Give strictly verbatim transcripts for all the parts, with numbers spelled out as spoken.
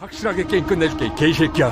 확실하게 게임 끝내줄게, 개새끼야.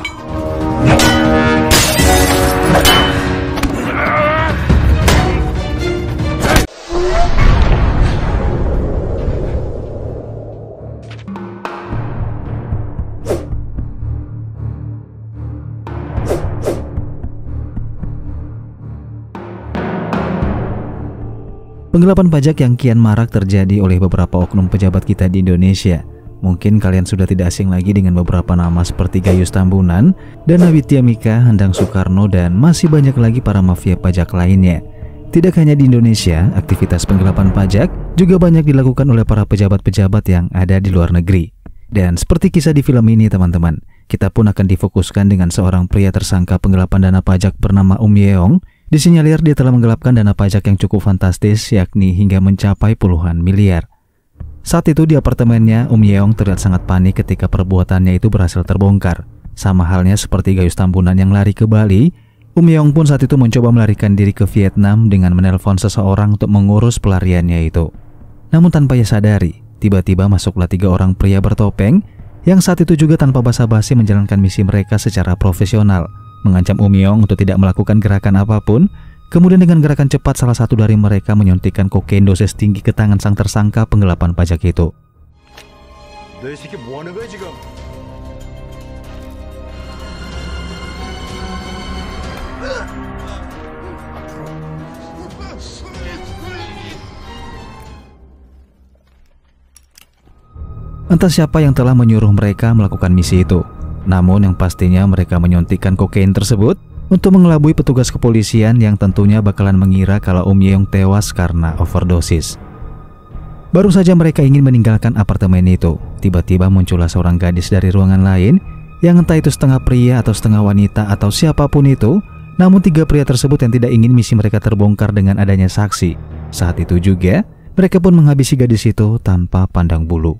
Penggelapan pajak yang kian marak terjadi oleh beberapa oknum pejabat kita di Indonesia. Mungkin kalian sudah tidak asing lagi dengan beberapa nama seperti Gayus Tambunan, Dana Widya Mika, Handang Soekarno, dan masih banyak lagi para mafia pajak lainnya. Tidak hanya di Indonesia, aktivitas penggelapan pajak juga banyak dilakukan oleh para pejabat-pejabat yang ada di luar negeri. Dan seperti kisah di film ini teman-teman, kita pun akan difokuskan dengan seorang pria tersangka penggelapan dana pajak bernama Um Yeong. Disinyalir dia telah menggelapkan dana pajak yang cukup fantastis, yakni hingga mencapai puluhan miliar. Saat itu di apartemennya, Um Yeong terlihat sangat panik ketika perbuatannya itu berhasil terbongkar. Sama halnya seperti Gayus Tambunan yang lari ke Bali, Um Yeong pun saat itu mencoba melarikan diri ke Vietnam dengan menelpon seseorang untuk mengurus pelariannya itu. Namun tanpa ia sadari, tiba-tiba masuklah tiga orang pria bertopeng yang saat itu juga tanpa basa-basi menjalankan misi mereka secara profesional, mengancam Um Yeong untuk tidak melakukan gerakan apapun. Kemudian dengan gerakan cepat salah satu dari mereka menyuntikkan kokain dosis tinggi ke tangan sang tersangka penggelapan pajak itu. Entah siapa yang telah menyuruh mereka melakukan misi itu. Namun yang pastinya mereka menyuntikkan kokain tersebut untuk mengelabui petugas kepolisian yang tentunya bakalan mengira kalau Um Yeong tewas karena overdosis. Baru saja mereka ingin meninggalkan apartemen itu, tiba-tiba muncullah seorang gadis dari ruangan lain yang entah itu setengah pria atau setengah wanita atau siapapun itu. Namun tiga pria tersebut yang tidak ingin misi mereka terbongkar dengan adanya saksi. Saat itu juga mereka pun menghabisi gadis itu tanpa pandang bulu.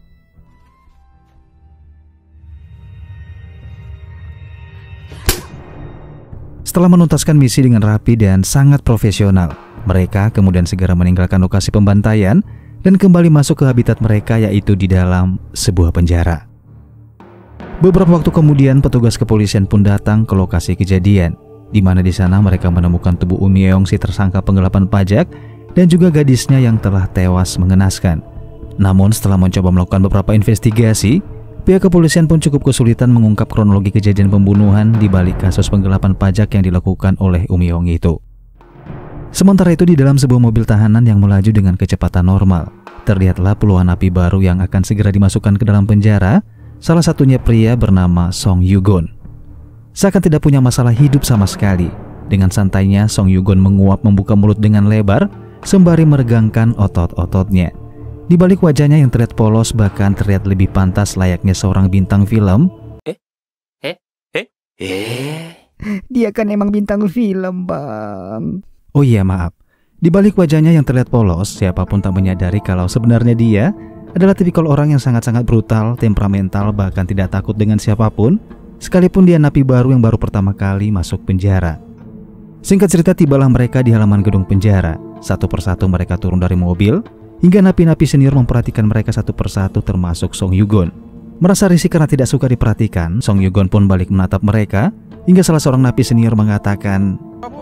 Setelah menuntaskan misi dengan rapi dan sangat profesional, mereka kemudian segera meninggalkan lokasi pembantaian dan kembali masuk ke habitat mereka, yaitu di dalam sebuah penjara. Beberapa waktu kemudian petugas kepolisian pun datang ke lokasi kejadian, di mana di sana mereka menemukan tubuh Um Yeong, si tersangka penggelapan pajak, dan juga gadisnya yang telah tewas mengenaskan. Namun setelah mencoba melakukan beberapa investigasi, pihak kepolisian pun cukup kesulitan mengungkap kronologi kejadian pembunuhan di balik kasus penggelapan pajak yang dilakukan oleh Um Yeong itu. Sementara itu di dalam sebuah mobil tahanan yang melaju dengan kecepatan normal, terlihatlah puluhan napi baru yang akan segera dimasukkan ke dalam penjara, salah satunya pria bernama Song Yugon. Seakan tidak punya masalah hidup sama sekali, dengan santainya Song Yugon menguap membuka mulut dengan lebar sembari meregangkan otot-ototnya. Di balik wajahnya yang terlihat polos bahkan terlihat lebih pantas layaknya seorang bintang film. Eh? Eh? Eh? Eh? Dia kan emang bintang film, Bang. Oh iya, maaf. Di balik wajahnya yang terlihat polos, siapapun tak menyadari kalau sebenarnya dia adalah tipikal orang yang sangat-sangat brutal, temperamental, bahkan tidak takut dengan siapapun, sekalipun dia napi baru yang baru pertama kali masuk penjara. Singkat cerita, tibalah mereka di halaman gedung penjara. Satu persatu mereka turun dari mobil, hingga napi-napi senior memperhatikan mereka satu persatu termasuk Song Yugon. Merasa risih karena tidak suka diperhatikan, Song Yugon pun balik menatap mereka, hingga salah seorang napi senior mengatakan,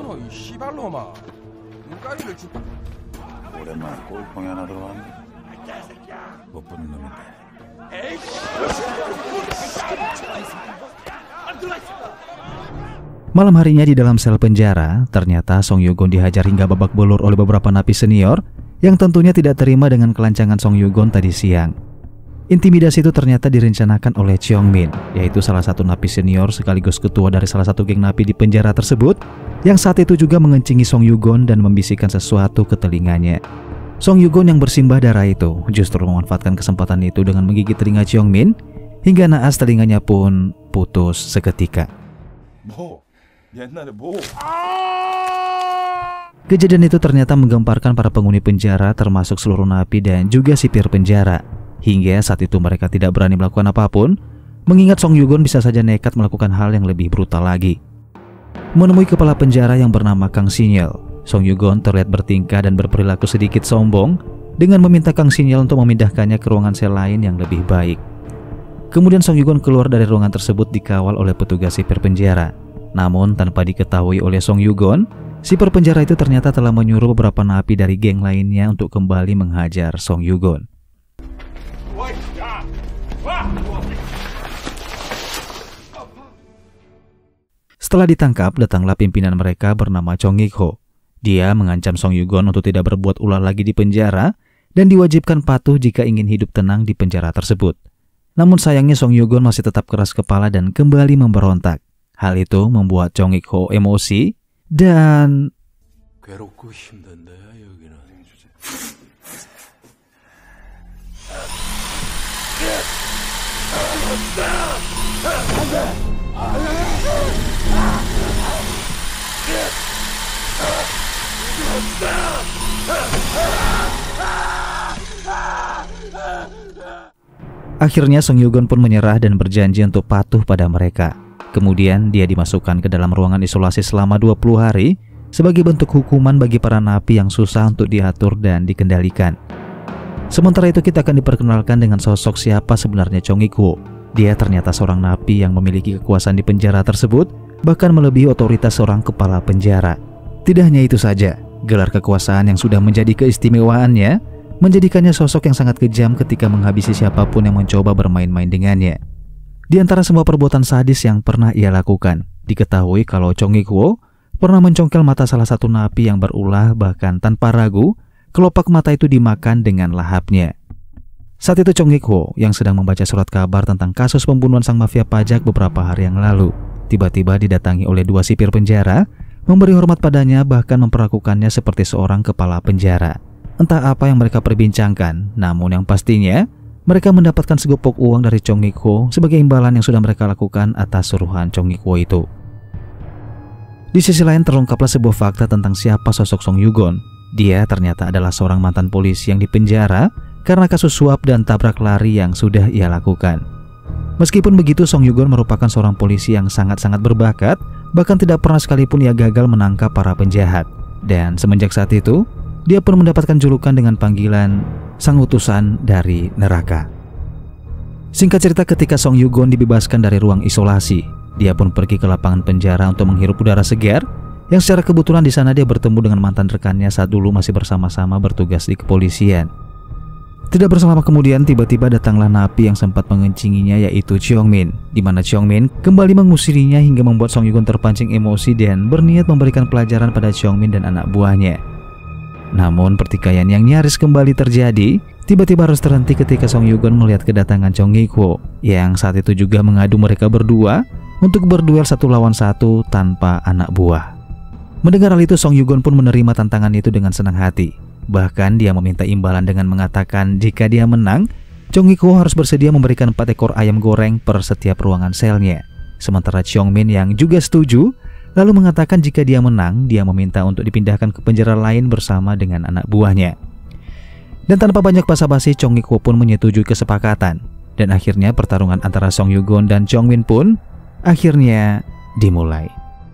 malam harinya di dalam sel penjara, ternyata Song Yugon dihajar hingga babak belur oleh beberapa napi senior yang tentunya tidak terima dengan kelancangan Song Yugon tadi siang. Intimidasi itu ternyata direncanakan oleh Cheong Min, yaitu salah satu napi senior sekaligus ketua dari salah satu geng napi di penjara tersebut, yang saat itu juga mengencingi Song Yugon dan membisikkan sesuatu ke telinganya. Song Yugon yang bersimbah darah itu justru memanfaatkan kesempatan itu dengan menggigit telinga Cheong Min, hingga naas telinganya pun putus seketika. Kejadian itu ternyata menggemparkan para penghuni penjara, termasuk seluruh napi dan juga sipir penjara. Hingga saat itu mereka tidak berani melakukan apapun, mengingat Song Yugon bisa saja nekat melakukan hal yang lebih brutal lagi. Menemui kepala penjara yang bernama Kang Sinyal, Song Yugon terlihat bertingkah dan berperilaku sedikit sombong dengan meminta Kang Sinyal untuk memindahkannya ke ruangan sel lain yang lebih baik. Kemudian Song Yugon keluar dari ruangan tersebut dikawal oleh petugas sipir penjara. Namun tanpa diketahui oleh Song Yugon, sipir penjara itu ternyata telah menyuruh beberapa napi dari geng lainnya untuk kembali menghajar Song Yugon. Setelah ditangkap, datanglah pimpinan mereka bernama Chong Ik-ho. Dia mengancam Song Yugon untuk tidak berbuat ulah lagi di penjara dan diwajibkan patuh jika ingin hidup tenang di penjara tersebut. Namun sayangnya Song Yugon masih tetap keras kepala dan kembali memberontak. Hal itu membuat Chong Ik-ho emosi dan akhirnya Song Yugon pun menyerah dan berjanji untuk patuh pada mereka. Kemudian dia dimasukkan ke dalam ruangan isolasi selama dua puluh hari sebagai bentuk hukuman bagi para napi yang susah untuk diatur dan dikendalikan. Sementara itu kita akan diperkenalkan dengan sosok siapa sebenarnya Chong Ik-ho. Dia ternyata seorang napi yang memiliki kekuasaan di penjara tersebut, bahkan melebihi otoritas seorang kepala penjara. Tidak hanya itu saja, gelar kekuasaan yang sudah menjadi keistimewaannya menjadikannya sosok yang sangat kejam ketika menghabisi siapapun yang mencoba bermain-main dengannya. Di antara semua perbuatan sadis yang pernah ia lakukan, diketahui kalau Chong Ik-ho pernah mencongkel mata salah satu napi yang berulah, bahkan tanpa ragu, kelopak mata itu dimakan dengan lahapnya. Saat itu Chong Ik-ho yang sedang membaca surat kabar tentang kasus pembunuhan sang mafia pajak beberapa hari yang lalu, tiba-tiba didatangi oleh dua sipir penjara, memberi hormat padanya bahkan memperlakukannya seperti seorang kepala penjara. Entah apa yang mereka perbincangkan, namun yang pastinya mereka mendapatkan segopok uang dari Chong Ik-ho sebagai imbalan yang sudah mereka lakukan atas suruhan Chong Ik-ho itu. Di sisi lain terungkaplah sebuah fakta tentang siapa sosok Song Yugon. Dia ternyata adalah seorang mantan polisi yang dipenjara karena kasus suap dan tabrak lari yang sudah ia lakukan. Meskipun begitu, Song Yugon merupakan seorang polisi yang sangat-sangat berbakat, bahkan tidak pernah sekalipun ia gagal menangkap para penjahat. Dan semenjak saat itu, dia pun mendapatkan julukan dengan panggilan Sang Utusan dari Neraka. Singkat cerita, ketika Song Yugon dibebaskan dari ruang isolasi, dia pun pergi ke lapangan penjara untuk menghirup udara segar, yang secara kebetulan di sana dia bertemu dengan mantan rekannya saat dulu masih bersama-sama bertugas di kepolisian. Tidak berselang lama kemudian, tiba-tiba datanglah napi yang sempat mengencinginya, yaitu Cheong Min, di mana Cheong Min kembali mengusirinya hingga membuat Song Yugon terpancing emosi dan berniat memberikan pelajaran pada Cheong Min dan anak buahnya. Namun pertikaian yang nyaris kembali terjadi tiba-tiba harus terhenti ketika Song Yugon melihat kedatangan Chong Ik-ho yang saat itu juga mengadu mereka berdua untuk berduel satu lawan satu tanpa anak buah. Mendengar hal itu, Song Yugon pun menerima tantangan itu dengan senang hati. Bahkan dia meminta imbalan dengan mengatakan jika dia menang, Chong Ik-ho harus bersedia memberikan empat ekor ayam goreng per setiap ruangan selnya. Sementara Cheong Min yang juga setuju, lalu mengatakan jika dia menang, dia meminta untuk dipindahkan ke penjara lain bersama dengan anak buahnya. Dan tanpa banyak basa-basi, Chong Ik-ho pun menyetujui kesepakatan. Dan akhirnya pertarungan antara Song Yugon dan Cheong Min pun akhirnya dimulai.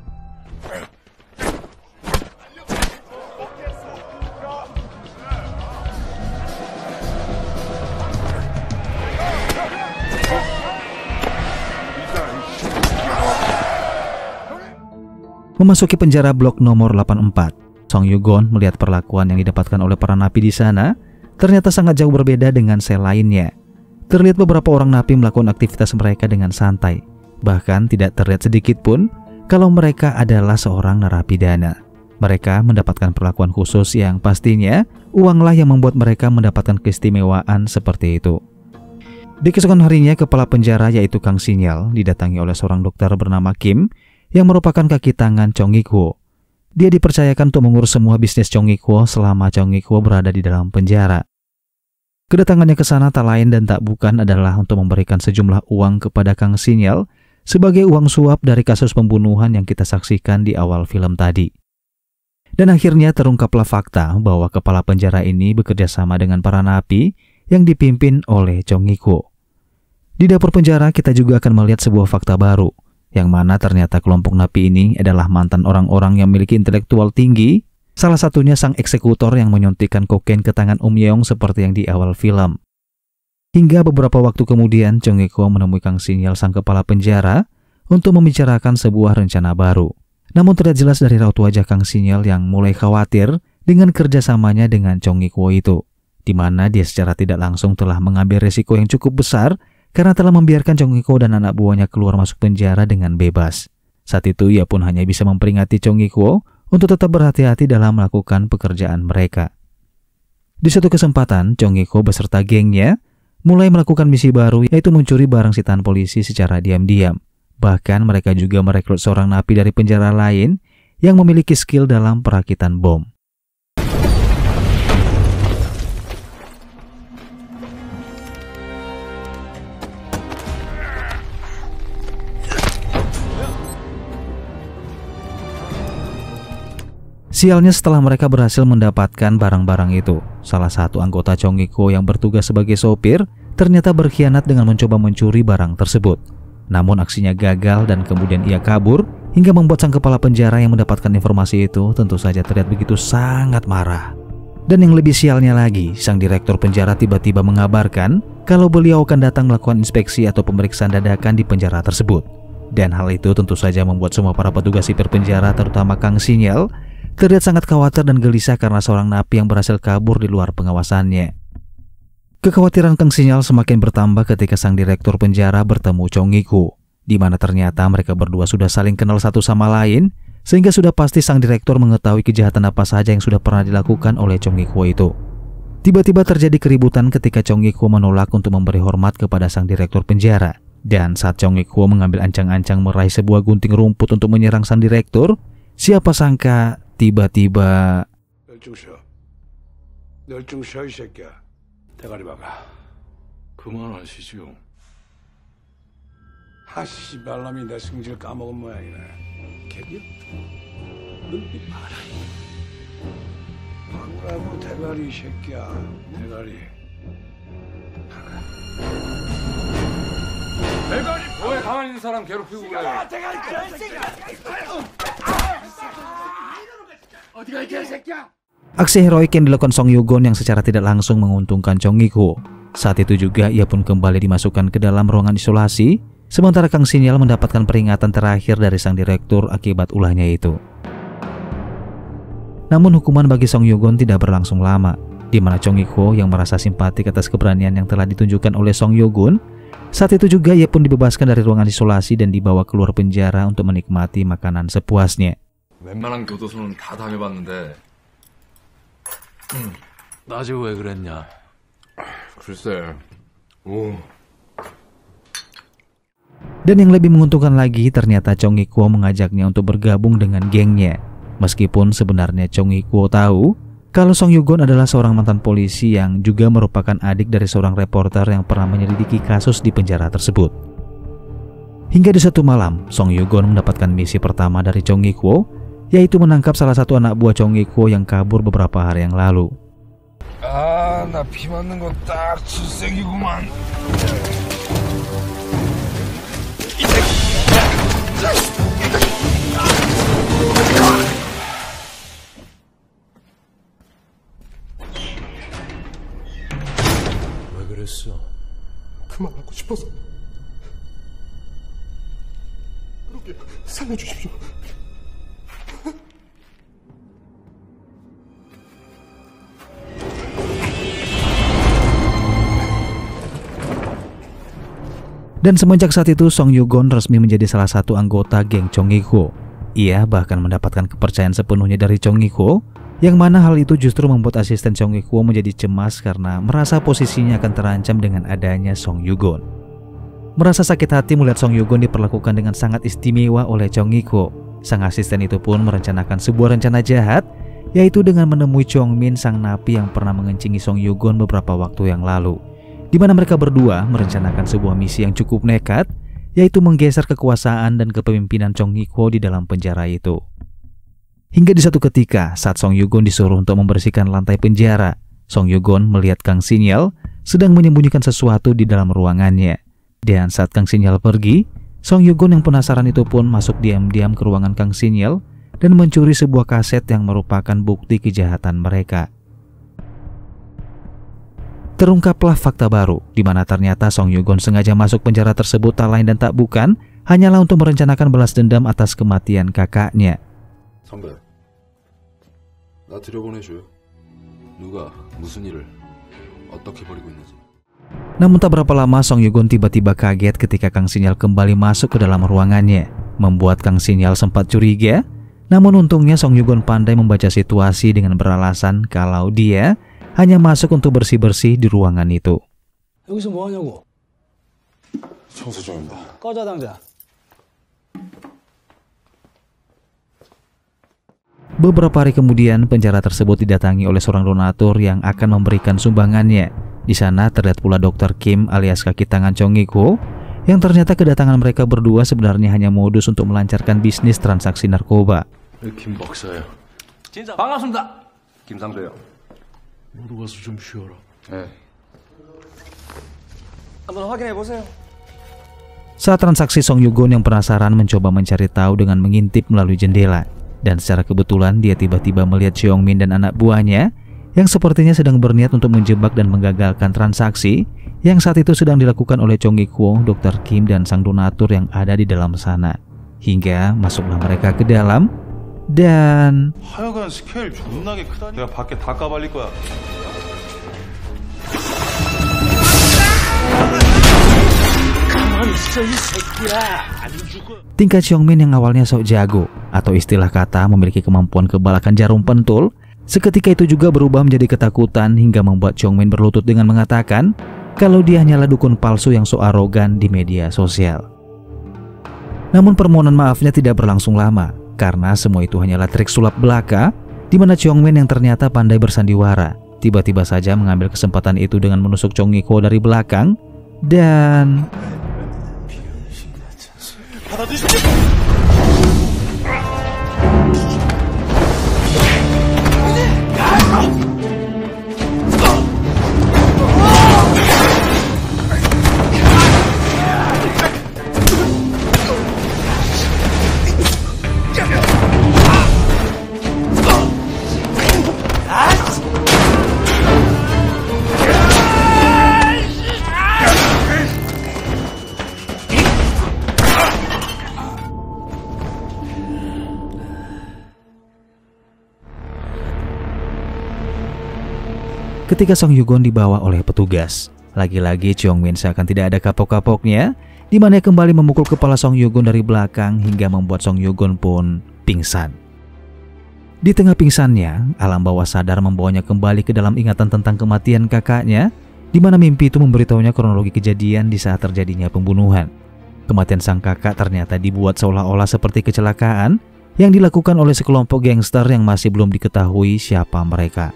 Memasuki penjara blok nomor delapan puluh empat, Song Yugon melihat perlakuan yang didapatkan oleh para napi di sana ternyata sangat jauh berbeda dengan sel lainnya. Terlihat beberapa orang napi melakukan aktivitas mereka dengan santai, bahkan tidak terlihat sedikit pun kalau mereka adalah seorang narapidana. Mereka mendapatkan perlakuan khusus yang pastinya uanglah yang membuat mereka mendapatkan keistimewaan seperti itu. Di keesokan harinya, kepala penjara yaitu Kang Sinyal didatangi oleh seorang dokter bernama Kim yang merupakan kaki tangan Chong Ik-ho. Dia dipercayakan untuk mengurus semua bisnis Chong Ik-ho selama Chong Ik-ho berada di dalam penjara. Kedatangannya ke sana tak lain dan tak bukan adalah untuk memberikan sejumlah uang kepada Kang Sinyal sebagai uang suap dari kasus pembunuhan yang kita saksikan di awal film tadi. Dan akhirnya terungkaplah fakta bahwa kepala penjara ini bekerja sama dengan para napi yang dipimpin oleh Chong Ik-ho. Di dapur penjara kita juga akan melihat sebuah fakta baru, yang mana ternyata kelompok napi ini adalah mantan orang-orang yang memiliki intelektual tinggi, salah satunya sang eksekutor yang menyuntikkan kokain ke tangan Um Yeong seperti yang di awal film. Hingga beberapa waktu kemudian Chong Iko menemui Kang Sinyal sang kepala penjara untuk membicarakan sebuah rencana baru. Namun terlihat jelas dari raut wajah Kang Sinyal yang mulai khawatir dengan kerjasamanya dengan Chong Iko itu, di mana dia secara tidak langsung telah mengambil resiko yang cukup besar karena telah membiarkan Chong Iko dan anak buahnya keluar masuk penjara dengan bebas. Saat itu ia pun hanya bisa memperingati Chong Iko untuk tetap berhati-hati dalam melakukan pekerjaan mereka. Di suatu kesempatan, Chong Iko beserta gengnya mulai melakukan misi baru, yaitu mencuri barang sitaan polisi secara diam-diam. Bahkan mereka juga merekrut seorang napi dari penjara lain yang memiliki skill dalam perakitan bom. Sialnya setelah mereka berhasil mendapatkan barang-barang itu, salah satu anggota Chong Iko yang bertugas sebagai sopir ternyata berkhianat dengan mencoba mencuri barang tersebut. Namun aksinya gagal dan kemudian ia kabur hingga membuat sang kepala penjara yang mendapatkan informasi itu tentu saja terlihat begitu sangat marah. Dan yang lebih sialnya lagi, sang direktur penjara tiba-tiba mengabarkan kalau beliau akan datang melakukan inspeksi atau pemeriksaan dadakan di penjara tersebut. Dan hal itu tentu saja membuat semua para petugas sipir penjara, terutama Kang Sinyal, terlihat sangat khawatir dan gelisah karena seorang napi yang berhasil kabur di luar pengawasannya. Kekhawatiran Kang Sinyal semakin bertambah ketika sang direktur penjara bertemu Chong Iko, di mana ternyata mereka berdua sudah saling kenal satu sama lain, sehingga sudah pasti sang direktur mengetahui kejahatan apa saja yang sudah pernah dilakukan oleh Chong Iko itu. Tiba-tiba terjadi keributan ketika Chong Iko menolak untuk memberi hormat kepada sang direktur penjara. Dan saat Chong Iko mengambil ancang-ancang meraih sebuah gunting rumput untuk menyerang sang direktur, siapa sangka tiba-tiba 대가리 박아. 그만하시죠. 하씨 발람이 내 승질 까먹은 모양이네. 개기 눈빛 봐라. 박으라고 대가리 이 새끼야. 대가리. 대가리 뭐해 가만히 있는 사람 괴롭히고 그래. 대가리 개새끼야. 어디가 이 개새끼야. Aksi heroik yang dilakukan Song Yugon yang secara tidak langsung menguntungkan Chong Iko. Saat itu juga ia pun kembali dimasukkan ke dalam ruangan isolasi, sementara Kang Sinyal mendapatkan peringatan terakhir dari sang direktur akibat ulahnya itu. Namun hukuman bagi Song Yugon tidak berlangsung lama, di mana Chong Iko yang merasa simpatik atas keberanian yang telah ditunjukkan oleh Song Yugon, saat itu juga ia pun dibebaskan dari ruangan isolasi dan dibawa keluar penjara untuk menikmati makanan sepuasnya. 웬만한 교도소는 다 당해봤는데 응, 낮에 왜 그랬냐? 글쎄, 오. Dan yang lebih menguntungkan lagi, ternyata Chong Iko mengajaknya untuk bergabung dengan gengnya. Meskipun sebenarnya Chong Iko tahu kalau Song Yugon adalah seorang mantan polisi yang juga merupakan adik dari seorang reporter yang pernah menyelidiki kasus di penjara tersebut. Hingga di suatu malam, Song Yugon mendapatkan misi pertama dari Chong Iko, yaitu menangkap salah satu anak buah Chong Iko yang kabur beberapa hari yang lalu. Ah, 나 비 맞는 거 딱 질색이구만. 왜 그랬어? 그만하고 싶어서. 그렇게 살려주십시오. Dan semenjak saat itu Song Yugon resmi menjadi salah satu anggota geng Chong Iko. Ia bahkan mendapatkan kepercayaan sepenuhnya dari Chong Iko, yang mana hal itu justru membuat asisten Chong Iko menjadi cemas karena merasa posisinya akan terancam dengan adanya Song Yugon. Merasa sakit hati melihat Song Yugon diperlakukan dengan sangat istimewa oleh Chong Iko, sang asisten itu pun merencanakan sebuah rencana jahat, yaitu dengan menemui Chong Min, sang napi yang pernah mengencingi Song Yugon beberapa waktu yang lalu, di mana mereka berdua merencanakan sebuah misi yang cukup nekat, yaitu menggeser kekuasaan dan kepemimpinan Chong Iko di dalam penjara itu. Hingga di satu ketika, saat Song Yugon disuruh untuk membersihkan lantai penjara, Song Yugon melihat Kang Sinyal sedang menyembunyikan sesuatu di dalam ruangannya. Dan saat Kang Sinyal pergi, Song Yugon yang penasaran itu pun masuk diam-diam ke ruangan Kang Sinyal dan mencuri sebuah kaset yang merupakan bukti kejahatan mereka. Terungkaplah fakta baru, di mana ternyata Song Yugon sengaja masuk penjara tersebut tak lain dan tak bukan hanyalah untuk merencanakan balas dendam atas kematian kakaknya. 선배, 나 들여보내줘요. 누가 무슨 일을 어떻게 벌이고 있는지. Namun tak berapa lama Song Yugon tiba-tiba kaget ketika Kang Sinyal kembali masuk ke dalam ruangannya, membuat Kang Sinyal sempat curiga. Namun untungnya Song Yugon pandai membaca situasi dengan beralasan kalau dia hanya masuk untuk bersih-bersih di ruangan itu. 여기서 뭐 하냐고? 청소 중입니다. 꺼져 당장. Beberapa hari kemudian, penjara tersebut didatangi oleh seorang donatur yang akan memberikan sumbangannya. Di sana terlihat pula dokter Kim alias kaki tangan Chong Ik-ho, yang ternyata kedatangan mereka berdua sebenarnya hanya modus untuk melancarkan bisnis transaksi narkoba. 김 박사예요. 진짜 반갑습니다. 김상배요. 너도 가서 좀 쉬어라. 네. 한번 확인해 보세요. Saat transaksi, Song Yugon yang penasaran mencoba mencari tahu dengan mengintip melalui jendela. Dan secara kebetulan dia tiba-tiba melihat Jeong Min dan anak buahnya yang sepertinya sedang berniat untuk menjebak dan menggagalkan transaksi yang saat itu sedang dilakukan oleh Chong Ik-ho, dokter Kim, dan sang donatur yang ada di dalam sana. Hingga masuklah mereka ke dalam dan 하여간 스케일 존나게 크다니. 내가 밖에 다 까발릴 거야. tingkat Jeong Min yang awalnya sok jago atau istilah kata memiliki kemampuan kebalakan jarum pentul, seketika itu juga berubah menjadi ketakutan hingga membuat Jeong Min berlutut dengan mengatakan kalau dia hanyalah dukun palsu yang sok arogan di media sosial. Namun permohonan maafnya tidak berlangsung lama karena semua itu hanyalah trik sulap belaka, di mana Jeong Min yang ternyata pandai bersandiwara tiba-tiba saja mengambil kesempatan itu dengan menusuk Chong Ik-ho dari belakang dan ketika Song Yugon dibawa oleh petugas, lagi-lagi Jeong Min seakan tidak ada kapok-kapoknya, di mana kembali memukul kepala Song Yugon dari belakang hingga membuat Song Yugon pun pingsan. Di tengah pingsannya, alam bawah sadar membawanya kembali ke dalam ingatan tentang kematian kakaknya, di mana mimpi itu memberitahunya kronologi kejadian di saat terjadinya pembunuhan. Kematian sang kakak ternyata dibuat seolah-olah seperti kecelakaan yang dilakukan oleh sekelompok gangster yang masih belum diketahui siapa mereka.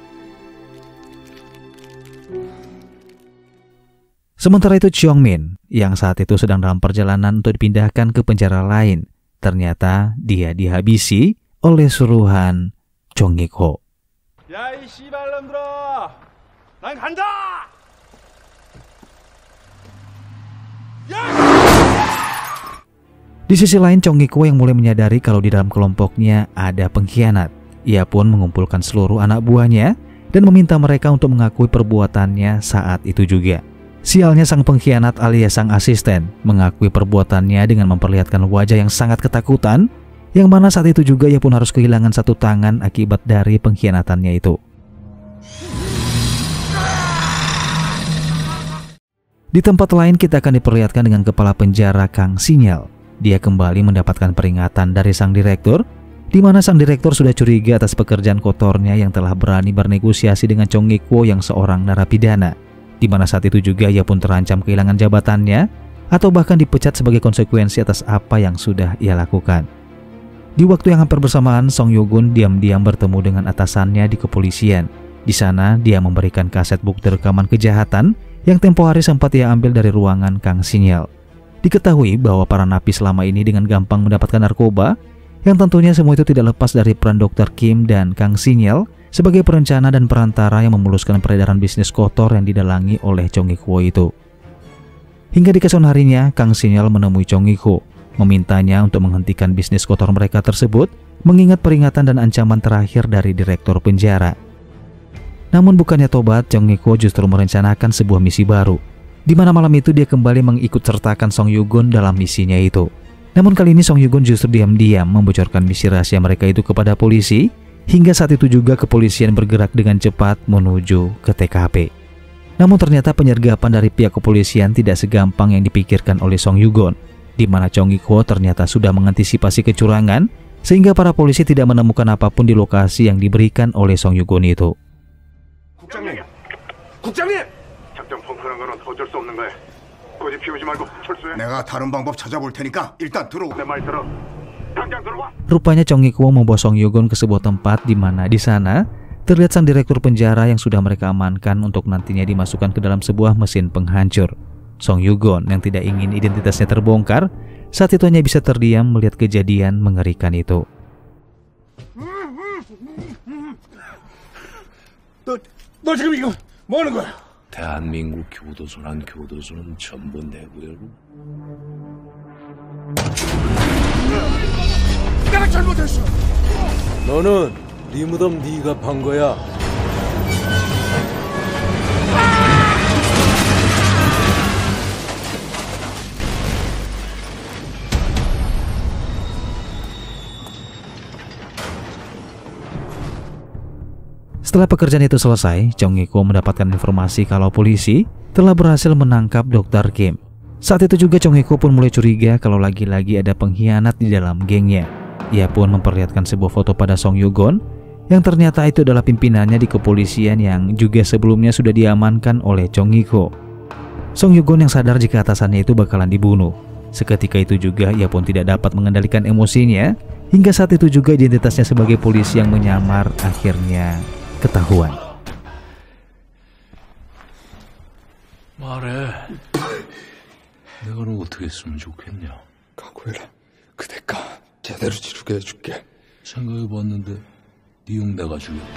Sementara itu Jeong Min yang saat itu sedang dalam perjalanan untuk dipindahkan ke penjara lain, ternyata dia dihabisi oleh suruhan Chong Ik-ho. 야, 이 씨발놈들아, 난 간다. Di sisi lain, Chong Ik-ho yang mulai menyadari kalau di dalam kelompoknya ada pengkhianat. Ia pun mengumpulkan seluruh anak buahnya dan meminta mereka untuk mengakui perbuatannya saat itu juga. Sialnya sang pengkhianat alias sang asisten mengakui perbuatannya dengan memperlihatkan wajah yang sangat ketakutan, yang mana saat itu juga ia pun harus kehilangan satu tangan akibat dari pengkhianatannya itu. Di tempat lain kita akan diperlihatkan dengan kepala penjara Kang Sinyal. Dia kembali mendapatkan peringatan dari sang direktur, di mana sang direktur sudah curiga atas pekerjaan kotornya yang telah berani bernegosiasi dengan Chong Ik-ho yang seorang narapidana. Di mana saat itu juga ia pun terancam kehilangan jabatannya atau bahkan dipecat sebagai konsekuensi atas apa yang sudah ia lakukan. Di waktu yang hampir bersamaan, Song Yugon diam-diam bertemu dengan atasannya di kepolisian. Di sana dia memberikan kaset bukti rekaman kejahatan yang tempo hari sempat ia ambil dari ruangan Kang Sinyal. Diketahui bahwa para napi selama ini dengan gampang mendapatkan narkoba, yang tentunya semua itu tidak lepas dari peran dokter Kim dan Kang Sinyal sebagai perencana dan perantara yang memuluskan peredaran bisnis kotor yang didalangi oleh Chong Ik-ho itu. Hingga di keesokan harinya, Kang Sinyal menemui Chong Ik-ho, memintanya untuk menghentikan bisnis kotor mereka tersebut, mengingat peringatan dan ancaman terakhir dari direktur penjara. Namun bukannya tobat, Chong Iko justru merencanakan sebuah misi baru, di mana malam itu dia kembali mengikut sertakan Song Yugun dalam misinya itu. Namun kali ini Song Yugun justru diam-diam membocorkan misi rahasia mereka itu kepada polisi, hingga saat itu juga kepolisian bergerak dengan cepat menuju ke T K P. Namun ternyata penyergapan dari pihak kepolisian tidak segampang yang dipikirkan oleh Song Yugun, di mana Chong Iko ternyata sudah mengantisipasi kecurangan, sehingga para polisi tidak menemukan apapun di lokasi yang diberikan oleh Song Yugun itu. 국장님! 국장님! 작전 펑크란 거는 어쩔 수 없는 거야. 고집 피우지 말고 철수해. 내가 다른 방법 찾아볼 테니까 일단 들어오. 내 말 들어. 당장 들어와. Rupanya Chong Iko membawa Song Yugun ke sebuah tempat di mana di sana terlihat sang direktur penjara yang sudah mereka amankan untuk nantinya dimasukkan ke dalam sebuah mesin penghancur. Song Yugun yang tidak ingin identitasnya terbongkar saat itu hanya bisa terdiam melihat kejadian mengerikan itu. 너, 너 지금 이거 뭐 하는 거야? 대한민국 교도소란 교도소는 전부 내부여로. 내가 잘못했어. 너는 네 무덤 네가 판 거야. Setelah pekerjaan itu selesai, Chong Iko mendapatkan informasi kalau polisi telah berhasil menangkap dokter Kim. Saat itu juga Chong Iko pun mulai curiga kalau lagi-lagi ada pengkhianat di dalam gengnya. Ia pun memperlihatkan sebuah foto pada Song Yugun yang ternyata itu adalah pimpinannya di kepolisian yang juga sebelumnya sudah diamankan oleh Chong Iko. Song Yugun yang sadar jika atasannya itu bakalan dibunuh. Seketika itu juga ia pun tidak dapat mengendalikan emosinya, hingga saat itu juga identitasnya sebagai polisi yang menyamar akhirnya ketahuan. 말해. 내가 너 어떻게 했으면 좋겠냐? 각오해라. 그 대가 제대로 치르게 해줄게. 생각해봤는데 네 형 내가 죽였대.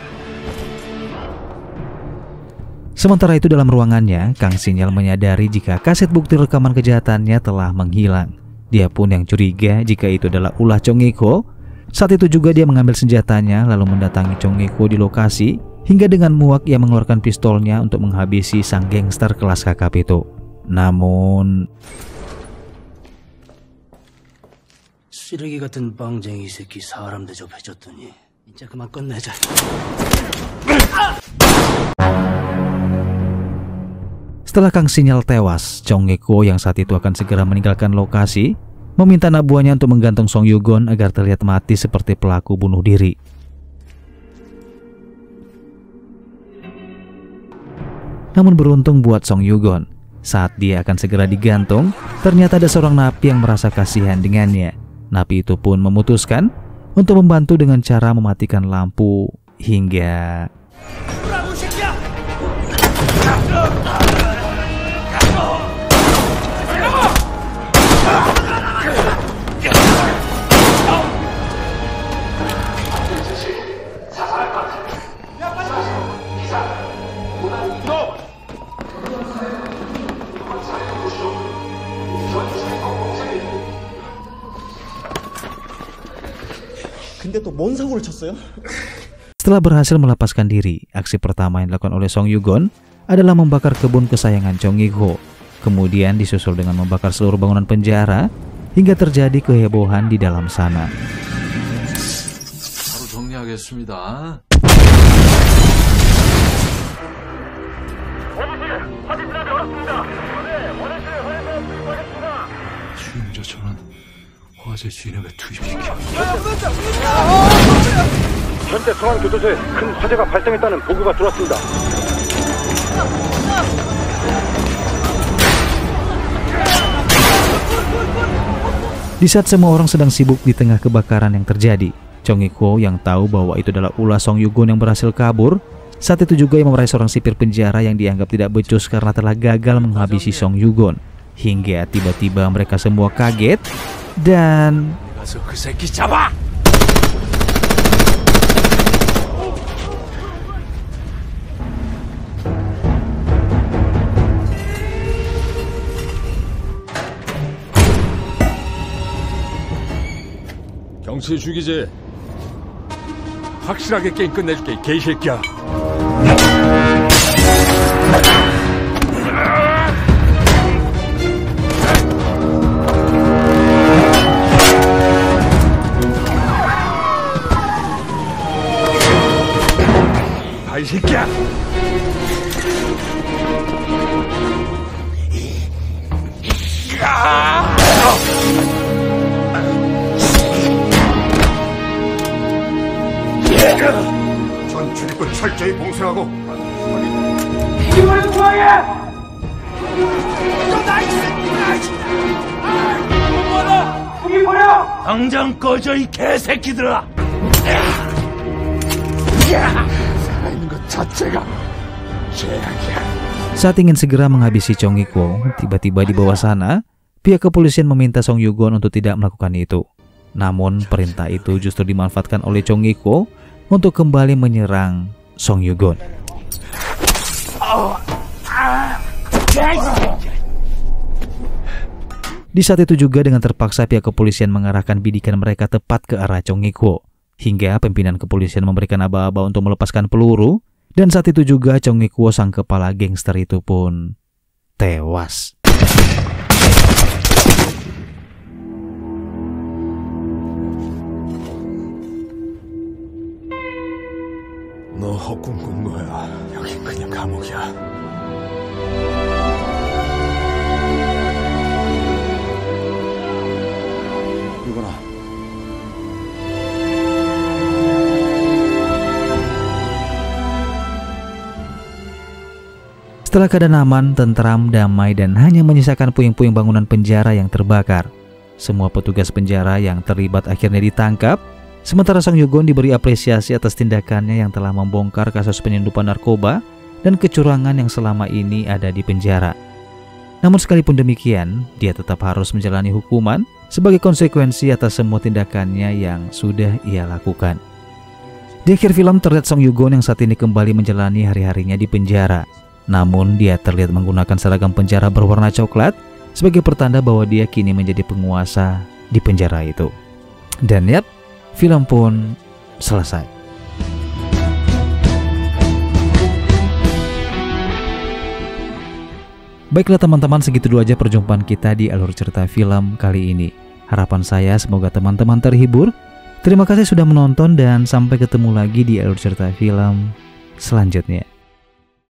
Sementara itu dalam ruangannya, Kang Sinyal menyadari jika kaset bukti rekaman kejahatannya telah menghilang. Dia pun yang curiga jika itu adalah ulah Chong Iko. Saat itu juga dia mengambil senjatanya lalu mendatangi Chong Iko di lokasi, hingga dengan muak ia mengeluarkan pistolnya untuk menghabisi sang gangster kelas kakap itu. Namun 쓰레기 같은 빵쟁이 새끼 사람 대접해줬더니 이제 그만 끝내자. setelah Kang Sinyal tewas, Chong Iko yang saat itu akan segera meninggalkan lokasi meminta anak buahnya untuk menggantung Song Yugun agar terlihat mati seperti pelaku bunuh diri. Namun beruntung buat Song Yugun, saat dia akan segera digantung, ternyata ada seorang napi yang merasa kasihan dengannya. Napi itu pun memutuskan untuk membantu dengan cara mematikan lampu hingga... Setelah berhasil melepaskan diri, aksi pertama yang dilakukan oleh Song Yugun adalah membakar kebun kesayangan Chong Iko. Kemudian disusul dengan membakar seluruh bangunan penjara hingga terjadi kehebohan di dalam sana. 바로 정리하겠습니다. 주임자 전원 화재 진압에 투입시켜. 현재 성안교도소에 큰 화재가 발생했다는 보고가 들어왔습니다. Di saat semua orang sedang sibuk di tengah kebakaran yang terjadi, Chong Iko yang tahu bahwa itu adalah ulah Song Yugun yang berhasil kabur, saat itu juga ia memarahi seorang sipir penjara yang dianggap tidak becus karena telah gagal menghabisi Song Yugun. Hingga tiba-tiba mereka semua kaget dan... 가서 그 새끼 잡아! 경치 죽이지. 확실하게 게임 끝내줄게, 이 개새끼야. 전 출입구 철저히 봉쇄하고 당장 꺼져 이 개새끼들아! 살아있는 것 자체가 죄악이야. Saat ingin segera menghabisi Chong Iko, tiba-tiba di bawah sana, pihak kepolisian meminta Song Yugon untuk tidak melakukan itu. Namun perintah itu justru dimanfaatkan oleh Chong Iko untuk kembali menyerang Song Yugon. Di saat itu juga dengan terpaksa pihak kepolisian mengarahkan bidikan mereka tepat ke arah Chong Iko, hingga pimpinan kepolisian memberikan aba-aba untuk melepaskan peluru, dan saat itu juga Chong Iko sang kepala gangster itu pun tewas. 너 헛꿈 꾼 거야. 여긴 그냥 감옥이야. 이거나. Setelah keadaan aman, tentram, damai, dan hanya menyisakan puing-puing bangunan penjara yang terbakar, semua petugas penjara yang terlibat akhirnya ditangkap. Sementara Song Yugon diberi apresiasi atas tindakannya yang telah membongkar kasus penyelundupan narkoba dan kecurangan yang selama ini ada di penjara. Namun sekalipun demikian, dia tetap harus menjalani hukuman sebagai konsekuensi atas semua tindakannya yang sudah ia lakukan. Di akhir film terlihat Song Yugon yang saat ini kembali menjalani hari-harinya di penjara. Namun dia terlihat menggunakan seragam penjara berwarna coklat sebagai pertanda bahwa dia kini menjadi penguasa di penjara itu. Dan yap, film pun selesai. Baiklah teman-teman, segitu dulu aja perjumpaan kita di alur cerita film kali ini. Harapan saya semoga teman-teman terhibur. Terima kasih sudah menonton dan sampai ketemu lagi di alur cerita film selanjutnya.